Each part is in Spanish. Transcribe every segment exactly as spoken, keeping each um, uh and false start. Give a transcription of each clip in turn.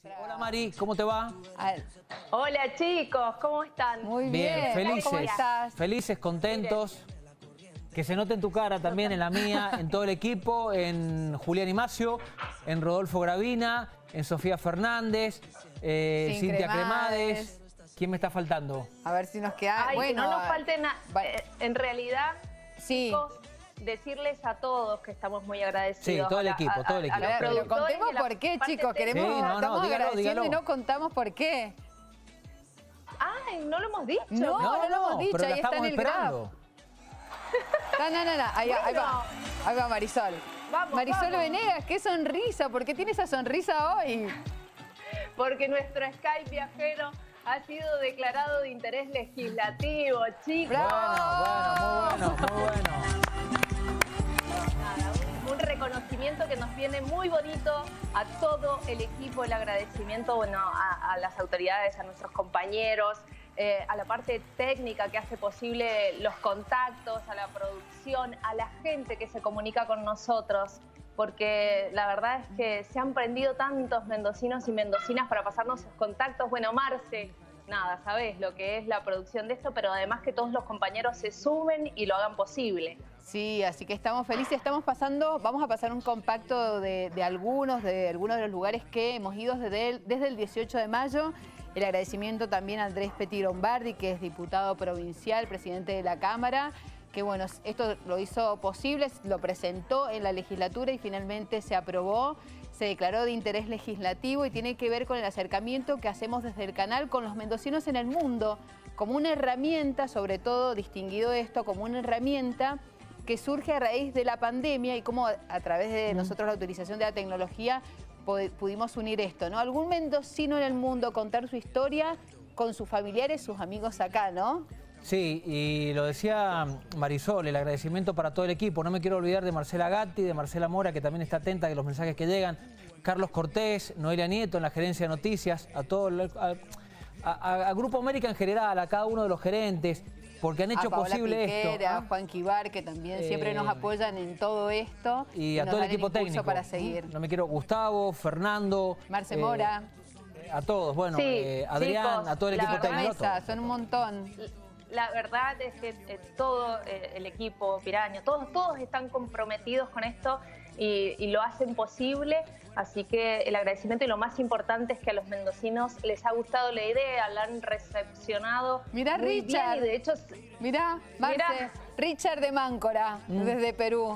Hola Mari, ¿cómo te va? Hola chicos, ¿cómo están? Muy bien, bien. Felices, ¿Cómo estás? Felices, contentos. Que se note en tu cara también, en la mía, en todo el equipo, en Julián Imacio, en Rodolfo Gravina, en Sofía Fernández, eh, Cintia Cremades. ¿Quién me está faltando? A ver si nos queda... Ay, bueno, que no nos falte nada. Eh, en realidad, sí. chicos, decirles a todos que estamos muy agradecidos. Sí, todo el a, equipo, a, todo el equipo. A, a pero contemos por qué, chicos. Queremos, sí, no, no, estamos dígalo, agradeciendo dígalo. y no contamos por qué. Ay, no lo hemos dicho. No, no, no lo hemos dicho, pero ahí la está en estamos el esperando. graph. No, no, no, no. Ahí, bueno. ahí va, ahí va Marisol. Vamos, Marisol vamos. Venegas, qué sonrisa. ¿Por qué tiene esa sonrisa hoy? Porque nuestro Skype viajero ha sido declarado de interés legislativo, chicos. Bueno, bueno, muy bueno, muy bueno. Nada, un, un reconocimiento que nos viene muy bonito a todo el equipo, el agradecimiento bueno, a, a las autoridades, a nuestros compañeros, eh, a la parte técnica que hace posible los contactos, a la producción, a la gente que se comunica con nosotros. Porque la verdad es que se han prendido tantos mendocinos y mendocinas para pasarnos sus contactos. Bueno, Marce, nada, sabés lo que es la producción de esto, pero además que todos los compañeros se sumen y lo hagan posible. Sí, así que estamos felices. Estamos pasando, vamos a pasar un compacto de, de algunos, de algunos de los lugares que hemos ido desde el, desde el dieciocho de mayo. El agradecimiento también a Andrés Petit-Lombardi, que es diputado provincial, presidente de la Cámara, que bueno, esto lo hizo posible, lo presentó en la legislatura y finalmente se aprobó, se declaró de interés legislativo y tiene que ver con el acercamiento que hacemos desde el canal con los mendocinos en el mundo, como una herramienta, sobre todo distinguido esto, como una herramienta que surge a raíz de la pandemia y cómo a través de nosotros la utilización de la tecnología pudimos unir esto, ¿no? Algún mendocino en el mundo contar su historia con sus familiares, sus amigos acá, ¿no? Sí, y lo decía Marisol, el agradecimiento para todo el equipo. No me quiero olvidar de Marcela Gatti, de Marcela Mora, que también está atenta de los mensajes que llegan. Carlos Cortés, Noelia Nieto en la gerencia de noticias, a todo el, a, a, a Grupo América en general, a cada uno de los gerentes, porque han hecho a Paola posible Piquera, esto. A Juan Quibar, que también eh, siempre nos apoyan en todo esto. Y a todo el equipo técnico. Para seguir. No me quiero, Gustavo, Fernando. Marce eh, Mora. A todos, bueno, sí, eh, Adrián, chicos, a todo el equipo técnico. Esa, son un montón. La verdad es que eh, todo eh, el equipo Piraño, todos, todos están comprometidos con esto y, y lo hacen posible. Así que el agradecimiento y lo más importante es que a los mendocinos les ha gustado la idea, la han recepcionado. Mirá muy Richard, bien y de hecho, mirá, Marce, mirá. Richard de Máncora, mm. desde Perú.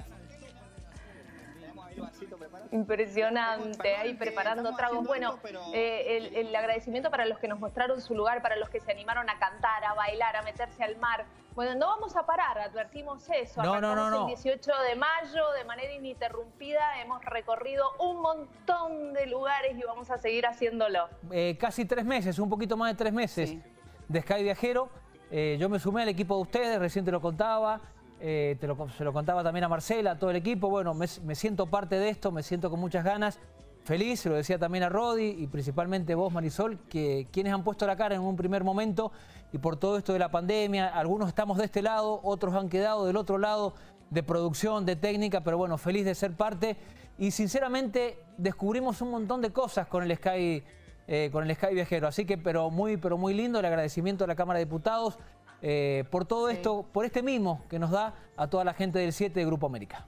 Impresionante, ahí preparando tragos. Bueno, eh, el, el agradecimiento para los que nos mostraron su lugar, para los que se animaron a cantar, a bailar, a meterse al mar. Bueno, no vamos a parar, advertimos eso. No, no, no, no. El dieciocho de mayo, de manera ininterrumpida, hemos recorrido un montón de lugares y vamos a seguir haciéndolo. Eh, casi tres meses, un poquito más de tres meses sí. de Sky Viajero. Eh, yo me sumé al equipo de ustedes, recién te lo contaba. Eh, te lo, se lo contaba también a Marcela, a todo el equipo. Bueno, me, me siento parte de esto, me siento con muchas ganas. Feliz, se lo decía también a Rodi y principalmente vos, Marisol, que quienes han puesto la cara en un primer momento y por todo esto de la pandemia. Algunos estamos de este lado, otros han quedado del otro lado de producción, de técnica, pero bueno, feliz de ser parte. Y sinceramente descubrimos un montón de cosas con el Sky, eh, con el Sky Viajero. Así que, pero muy, pero muy lindo el agradecimiento a la Cámara de Diputados. Eh, por todo esto, sí. por este mimo que nos da a toda la gente del siete de Grupo América.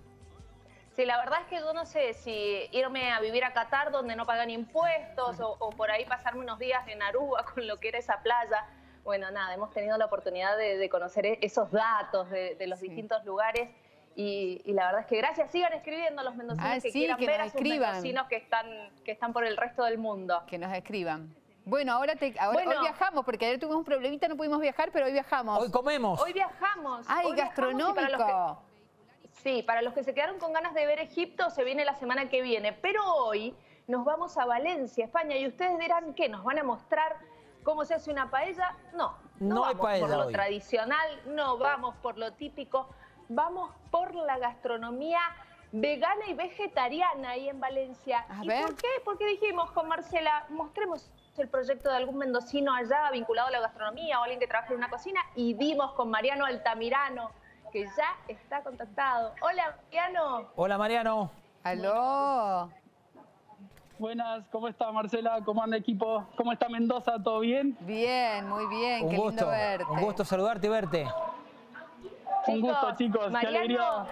Sí, la verdad es que yo no sé si irme a vivir a Qatar donde no pagan impuestos o, o por ahí pasarme unos días en Aruba con lo que era esa playa. Bueno, nada, hemos tenido la oportunidad de, de conocer esos datos de, de los sí. distintos lugares y, y la verdad es que gracias, sigan escribiendo a los mendocinos ah, que sí, quieran que ver nos a sus escriban. mendocinos que están, que están por el resto del mundo. Que nos escriban. Bueno, ahora, te, ahora bueno, hoy viajamos, porque ayer tuvimos un problemita, no pudimos viajar, pero hoy viajamos. Hoy comemos. Hoy viajamos. Ay, hoy gastronómico. Viajamos para que, sí, para los que se quedaron con ganas de ver Egipto, se viene la semana que viene. Pero hoy nos vamos a Valencia, España, y ustedes dirán, ¿qué? ¿Nos van a mostrar cómo se hace una paella? No, no, no vamos hay paella por lo hoy. tradicional, no vamos por lo típico, vamos por la gastronomía vegana y vegetariana ahí en Valencia. A ¿Y ver. por qué? Porque dijimos con Marcela, mostremos el proyecto de algún mendocino allá vinculado a la gastronomía o alguien que trabaje en una cocina y vimos con Mariano Altamirano que ya está contactado. Hola, Mariano. Hola, Mariano. Aló. Buenas, ¿cómo está Marcela? ¿Cómo anda equipo? ¿Cómo está Mendoza? ¿Todo bien? Bien, muy bien, un qué gusto, lindo verte. Un gusto saludarte y verte. Chicos, un gusto, chicos, Mariano, qué alegría.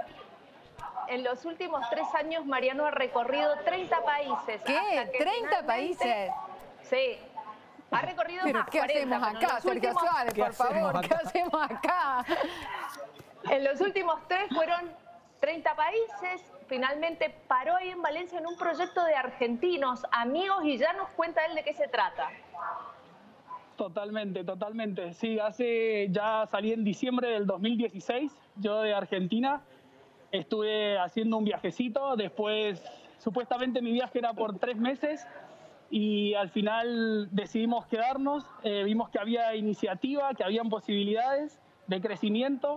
En los últimos tres años, Mariano ha recorrido treinta países. ¿Qué? ¿treinta países? Sí. Ha recorrido ¿Pero más, qué cuarenta, hacemos pero en acá, los Sergio últimos- Suárez, ¿Qué por hacemos favor? ¿Qué acá? hacemos acá? En los últimos tres fueron treinta países. Finalmente paró ahí en Valencia en un proyecto de argentinos, amigos, y ya nos cuenta él de qué se trata. Totalmente, totalmente. Sí, hace, ya salí en diciembre del dos mil dieciséis, yo de Argentina. Estuve haciendo un viajecito, después supuestamente mi viaje era por tres meses y al final decidimos quedarnos. Eh, vimos que había iniciativa, que habían posibilidades de crecimiento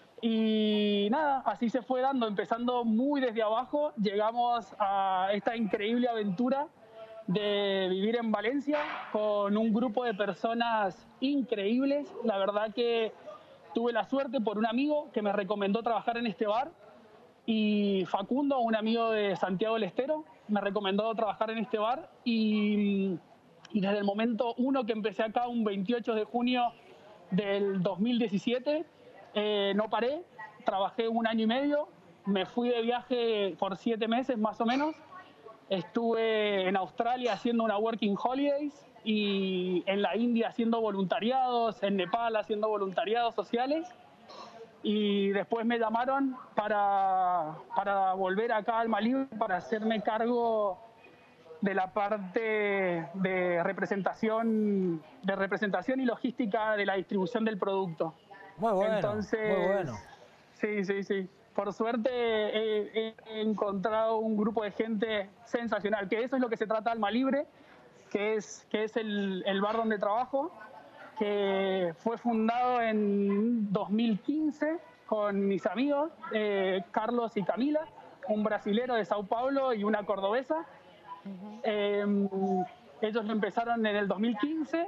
y nada, así se fue dando, empezando muy desde abajo. Llegamos a esta increíble aventura de vivir en Valencia con un grupo de personas increíbles. La verdad que tuve la suerte por un amigo que me recomendó trabajar en este bar, y Facundo, un amigo de Santiago del Estero, me recomendó trabajar en este bar y, y desde el momento uno que empecé acá, un veintiocho de junio del dos mil diecisiete, eh, no paré, trabajé un año y medio, me fui de viaje por siete meses más o menos. Estuve en Australia haciendo una Working Holidays y en la India haciendo voluntariados, en Nepal haciendo voluntariados sociales. Y después me llamaron para, para volver acá al Malí, para hacerme cargo de la parte de representación, de representación y logística de la distribución del producto. Muy bueno, Entonces, muy bueno. Sí, sí, sí. Por suerte he, he encontrado un grupo de gente sensacional, que eso es lo que se trata Alma Libre, que es, que es el, el bar donde trabajo, que fue fundado en dos mil quince con mis amigos, eh, Carlos y Camila, un brasilero de Sao Paulo y una cordobesa. Uh-huh. eh, ellos lo empezaron en el dos mil quince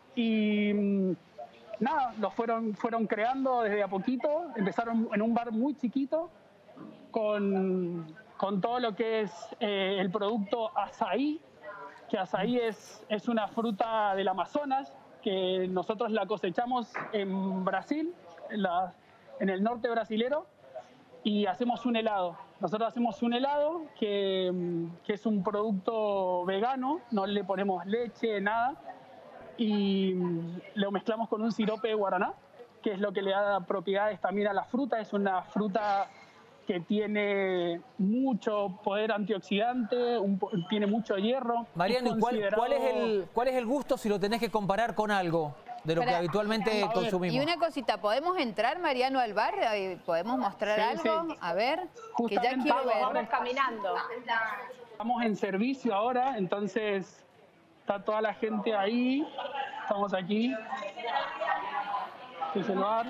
y nada, lo fueron, fueron creando desde a poquito. Empezaron en un bar muy chiquito con, con todo lo que es eh, el producto azaí, que azaí es, es una fruta del Amazonas, que nosotros la cosechamos en Brasil, en, la, en el norte brasilero, y hacemos un helado. Nosotros hacemos un helado que, que es un producto vegano, no le ponemos leche, nada, y lo mezclamos con un sirope de guaraná, que es lo que le da propiedades también a la fruta. Es una fruta que tiene mucho poder antioxidante, un, tiene mucho hierro. Mariano, ¿cuál, considerado... ¿cuál, es el, ¿cuál es el gusto si lo tenés que comparar con algo de lo Para, que habitualmente consumimos? Y una cosita, ¿podemos entrar, Mariano, al bar? ¿Podemos mostrar sí, algo? Sí. A ver, Justamente que ya quiero vamos, ver. Vamos caminando. Estamos en servicio ahora, entonces está toda la gente ahí. Estamos aquí. Este es el bar.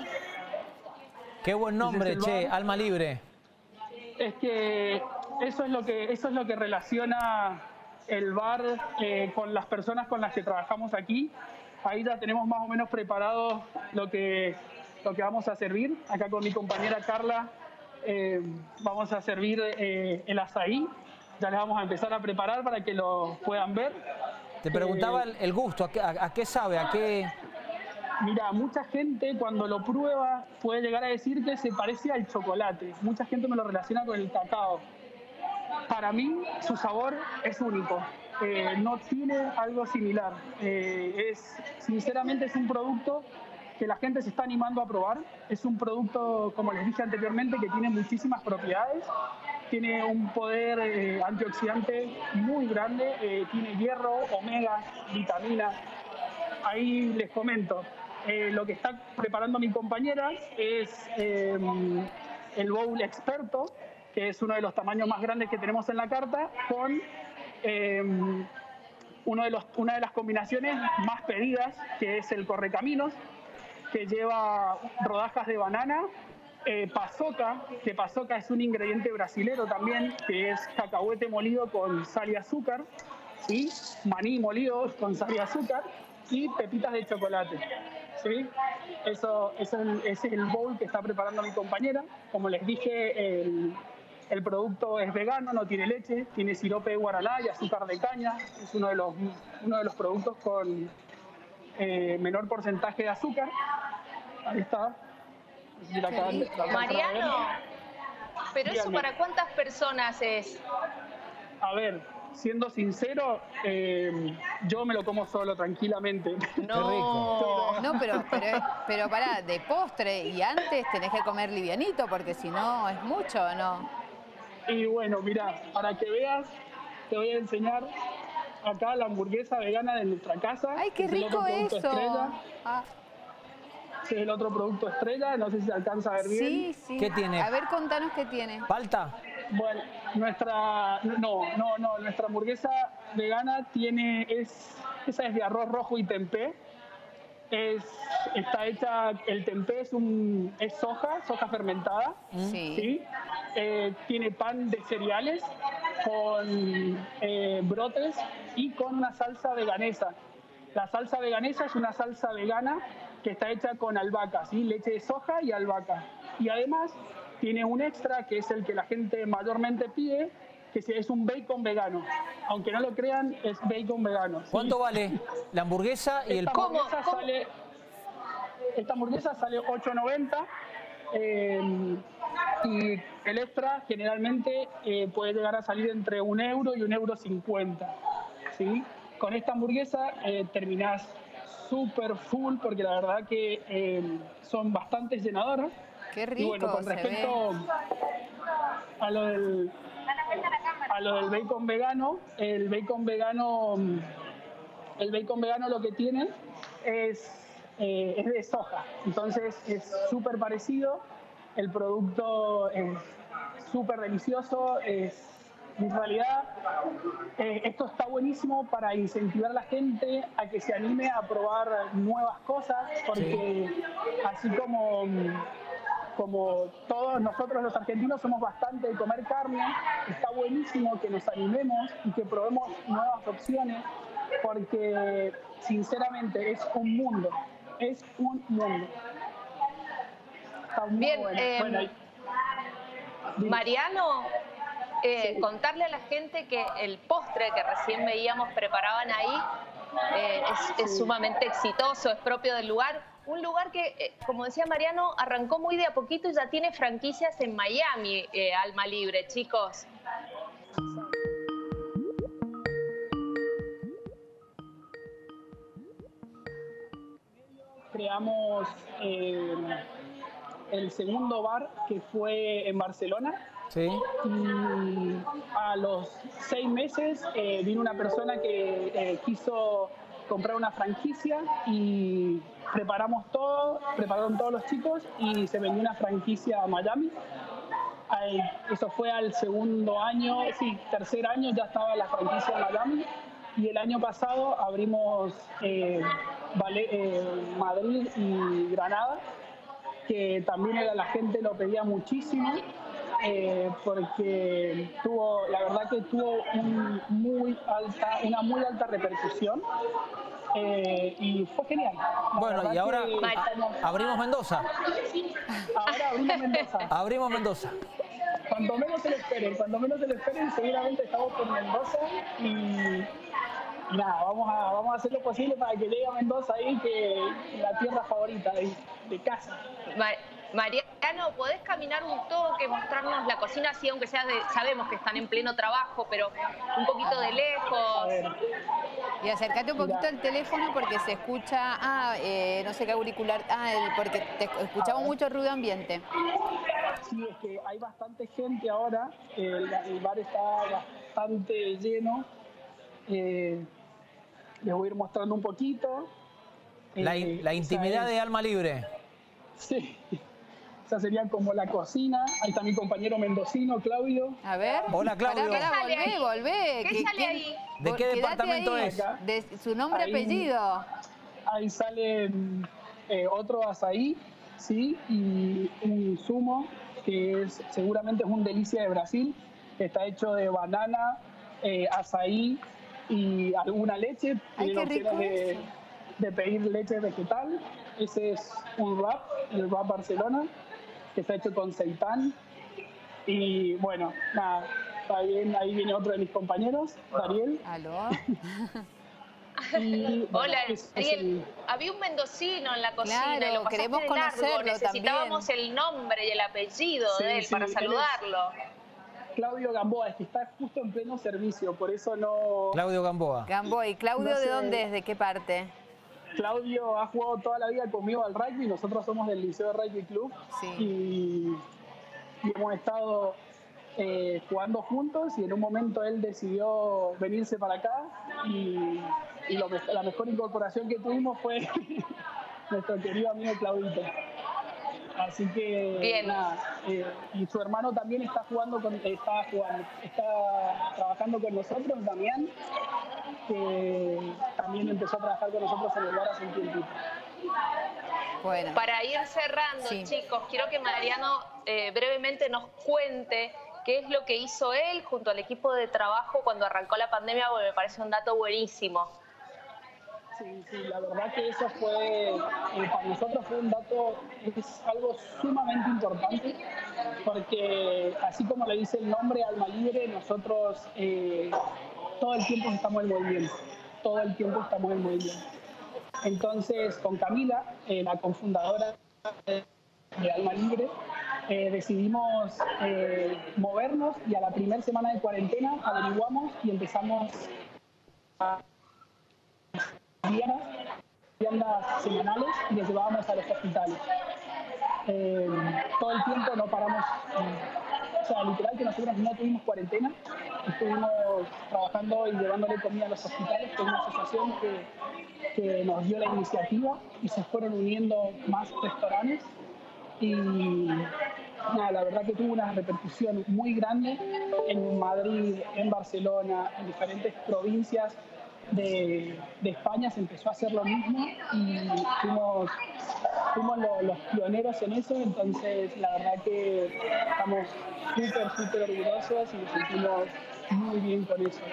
Qué buen nombre, Este che, Alma Libre. Es que eso es lo que, eso es lo que relaciona el bar eh, con las personas con las que trabajamos aquí. Ahí ya tenemos más o menos preparado lo que, lo que vamos a servir. Acá con mi compañera Carla eh, vamos a servir eh, el azaí. Ya les vamos a empezar a preparar para que lo puedan ver. Te preguntaba eh, el gusto, ¿a qué, a, a qué sabe? ¿A qué...? Mira, mucha gente cuando lo prueba puede llegar a decir que se parece al chocolate. Mucha gente me lo relaciona con el cacao. Para mí, su sabor es único. Eh, no tiene algo similar. Eh, es, sinceramente, es un producto que la gente se está animando a probar. Es un producto, como les dije anteriormente, que tiene muchísimas propiedades. Tiene un poder eh, antioxidante muy grande. Eh, tiene hierro, omega, vitaminas. Ahí les comento. Eh, lo que está preparando mi compañera es eh, el bowl experto, que es uno de los tamaños más grandes que tenemos en la carta, con eh, uno de los, una de las combinaciones más pedidas, que es el correcaminos, que lleva rodajas de banana, eh, pasoca, que pasoca es un ingrediente brasilero también, que es cacahuete molido con sal y azúcar, ¿sí? Maní molido con sal y azúcar, y pepitas de chocolate. ¿Sí? Eso, eso es, el, ese es el bowl que está preparando mi compañera. Como les dije, el, El producto es vegano, no tiene leche, tiene sirope de guaraná y azúcar de caña. Es uno de los, uno de los productos con eh, menor porcentaje de azúcar. Ahí está. La acaban de- la acaban de ver. Mariano, pero eso Dígame. ¿para cuántas personas es? A ver, siendo sincero, eh, yo me lo como solo, tranquilamente. No. No, pero, pero, pero pará, de postre y antes tenés que comer livianito porque si no es mucho, ¿o no? Y bueno, mirá, para que veas, te voy a enseñar acá la hamburguesa vegana de nuestra casa. ¡Ay, qué Es el otro rico producto eso! estrella. Ah, Ese es el otro producto estrella, no sé si se alcanza a ver bien. sí, sí. ¿Qué tiene? A ver, contanos qué tiene. ¿Palta? Bueno, nuestra, no, no, no, nuestra hamburguesa vegana tiene, es, esa es de arroz rojo y tempé. Es, está hecha, el tempé es, un, es soja, soja fermentada. Sí. ¿sí? Eh, tiene pan de cereales con eh, brotes y con una salsa veganesa. La salsa veganesa es una salsa vegana que está hecha con albahaca, ¿sí? Leche de soja y albahaca. Y además tiene un extra que es el que la gente mayormente pide, que es un bacon vegano. Aunque no lo crean, es bacon vegano. ¿sí? ¿Cuánto vale la hamburguesa y el Esta pan? hamburguesa ¿Cómo? sale, esta hamburguesa sale ocho noventa eh, y el extra generalmente eh, puede llegar a salir entre un euro y un euro cincuenta. ¿sí? Con esta hamburguesa eh, terminás súper full porque la verdad que eh, son bastante llenadoras. Qué rico Y bueno, con se respecto ve. a lo del a lo del bacon vegano, el bacon vegano el bacon vegano lo que tiene es, eh, es de soja, entonces es súper parecido, el producto es súper delicioso, es, en realidad eh, esto está buenísimo para incentivar a la gente a que se anime a probar nuevas cosas, porque sí. así como como todos nosotros los argentinos somos bastante de comer carne, está buenísimo que nos animemos y que probemos nuevas opciones, porque sinceramente es un mundo, es un mundo. Está muy Bien, bueno. eh, Bueno, y... Mariano, eh, sí. contarle a la gente que el postre que recién veíamos preparaban ahí eh, es, es sumamente exitoso, es propio del lugar. Un lugar que, eh, como decía Mariano, arrancó muy de a poquito y ya tiene franquicias en Miami, eh, Alma Libre, chicos. Creamos eh, el segundo bar que fue en Barcelona. Sí. Y a los seis meses eh, vino una persona que eh, quiso comprar una franquicia y preparamos todo, prepararon todos los chicos y se vendió una franquicia a Miami. Eso fue al segundo año, sí, tercer año ya estaba la franquicia en Miami y el año pasado abrimos eh, Vale, eh, Madrid y Granada, que también era, la gente lo pedía muchísimo. Eh, porque tuvo, la verdad que tuvo un muy alta, una muy alta repercusión eh, y fue genial. La bueno, y ahora estamos... abrimos Mendoza. Ahora abrimos Mendoza. Abrimos Mendoza. Cuando menos se lo esperen, cuando menos se lo esperen, seguramente estamos por Mendoza y, y nada, vamos a, vamos a hacer lo posible para que llegue a Mendoza ahí, que la tierra favorita de, de casa. Mar Mariano, ¿podés caminar un toque, mostrarnos la cocina así, aunque sea de, sabemos que están en pleno trabajo, pero un poquito de lejos? Y acércate un poquito al teléfono porque se escucha, ah, eh, no sé qué auricular, ah, el, porque te escuchamos mucho ruido ambiente. Sí, es que hay bastante gente ahora, el, el bar está bastante lleno. Eh, les voy a ir mostrando un poquito. La, eh, la intimidad es, de Alma Libre. Sí. Esa sería como la cocina. Ahí está mi compañero mendocino, Claudio. A ver. Hola, Claudio. Pará, pará, volvé, ahí? volvé. ¿Qué sale ahí? ¿De qué departamento ahí. es? De su nombre, Ahí, apellido. Ahí sale eh, otro azaí, ¿sí? Y un zumo, que es, seguramente es un delicia de Brasil, que está hecho de banana, eh, azaí y alguna leche. Ay, qué rico de, eso. de pedir leche vegetal. Ese es un wrap, el wrap Barcelona, que está hecho con seitán. Y bueno, nada, también ahí viene otro de mis compañeros, Dariel. ¿Aló? Y, bueno, Hola, es- es Ariel. el- Había un mendocino en la cocina Claro, y lo pasaste queremos de largo. conocerlo Necesitábamos también. el nombre y el apellido Sí, de él sí, para él es- saludarlo. Claudio Gamboa, es que está justo en pleno servicio, por eso no... Claudio Gamboa. Gamboa. ¿Y Claudio No de sé. dónde es? ¿De qué parte? Claudio ha jugado toda la vida conmigo al rugby, nosotros somos del Liceo de Rugby Club Sí. y, y hemos estado eh, jugando juntos y en un momento él decidió venirse para acá y, y lo me- la mejor incorporación que tuvimos fue nuestro querido amigo Claudito. Así que Bien. nada, eh, y su hermano también está jugando con, está jugando, está trabajando con nosotros, Damián, que también empezó a trabajar con nosotros en el bar hace un tiempito. Bueno. Para ir cerrando, Sí. chicos, quiero que Mariano eh, brevemente nos cuente qué es lo que hizo él junto al equipo de trabajo cuando arrancó la pandemia, porque me parece un dato buenísimo. Sí, sí, la verdad que eso fue, eh, para nosotros fue un dato, es algo sumamente importante, porque así como le dice el nombre Alma Libre, nosotros eh, todo el tiempo estamos en movimiento, todo el tiempo estamos en movimiento. Entonces, con Camila, eh, la cofundadora de Alma Libre, eh, decidimos eh, movernos y a la primera semana de cuarentena averiguamos y empezamos a viandas, viandas semanales y les llevábamos a los hospitales. Eh, todo el tiempo no paramos, eh, o sea, literal que nosotros no tuvimos cuarentena, estuvimos trabajando y llevándole comida a los hospitales con una asociación que, que nos dio la iniciativa y se fueron uniendo más restaurantes y nada, la verdad que tuvo una repercusión muy grande en Madrid, en Barcelona, en diferentes provincias de, de España se empezó a hacer lo mismo y fuimos, fuimos lo- los pioneros en eso, entonces la verdad que estamos súper, súper orgullosos y nos sentimos muy bien con eso.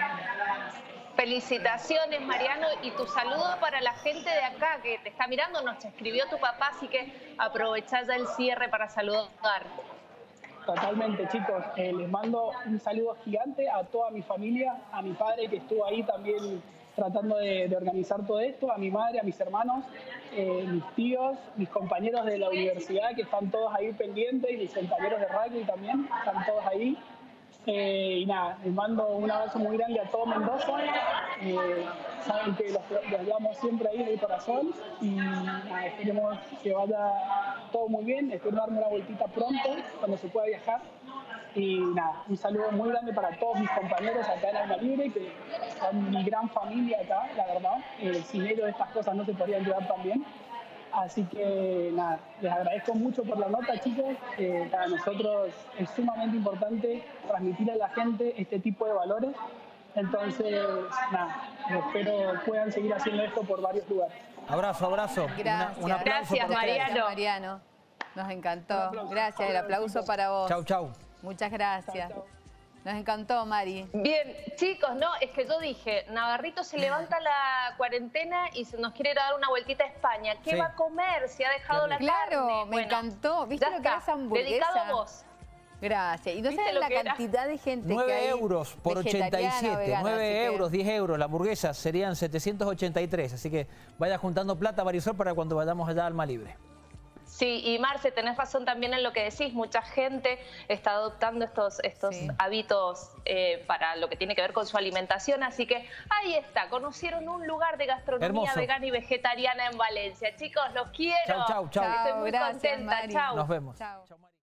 Felicitaciones, Mariano, y tu saludo para la gente de acá que te está mirando. Nos escribió tu papá, así que aprovechá ya el cierre para saludar. Totalmente, chicos. Eh, les mando un saludo gigante a toda mi familia, a mi padre que estuvo ahí también tratando de, de organizar todo esto, a mi madre, a mis hermanos, eh, mis tíos, mis compañeros de la universidad que están todos ahí pendientes y mis compañeros de rugby también, están todos ahí. Eh, y nada, les mando un abrazo muy grande a todo Mendoza. Eh, saben que los, los llevamos siempre ahí de corazón y nada, esperemos que vaya todo muy bien. Espero darme una vueltita pronto cuando se pueda viajar. Y nada, un saludo muy grande para todos mis compañeros acá en Alma Libre, que son mi gran familia acá, la verdad. Eh, sin ellos estas cosas no se podrían llevar tan bien. Así que nada, les agradezco mucho por la nota, chicos. Eh, para nosotros es sumamente importante transmitir a la gente este tipo de valores. Entonces, nada, espero puedan seguir haciendo esto por varios lugares. Abrazo, abrazo. Gracias. Una- un aplauso Gracias, para ustedes. Mariano. Mariano. Nos encantó. Un aplauso. Gracias, el aplauso para vos. Chau, chau. Muchas gracias. Chau, chau. Nos encantó, Mari. Bien, chicos, no, es que yo dije, Navarrito se levanta la cuarentena y se nos quiere ir a dar una vueltita a España. ¿Qué Sí. va a comer si ha dejado la Claro, carne? me Bueno, encantó. ¿Viste ya lo que está, es esa hamburguesa? dedicado a vos. Gracias. Y no ¿Viste sabes lo la que era? cantidad de gente que nueve hay euros por ochenta y vegetariana, siete. vegana, así nueve que- euros, diez euros. La hamburguesa serían setecientos ochenta y tres. Así que vaya juntando plata, Marisol, para cuando vayamos allá a Alma Libre. Sí, y Marce, tenés razón también en lo que decís. Mucha gente está adoptando estos, estos Sí. hábitos eh, para lo que tiene que ver con su alimentación. Así que ahí está, conocieron un lugar de gastronomía Hermoso. vegana y vegetariana en Valencia. Chicos, los quiero. Chau, chau, chau. Estoy muy Gracias, contenta. Mari. Chau. Nos vemos. Chao. Chau, Mari.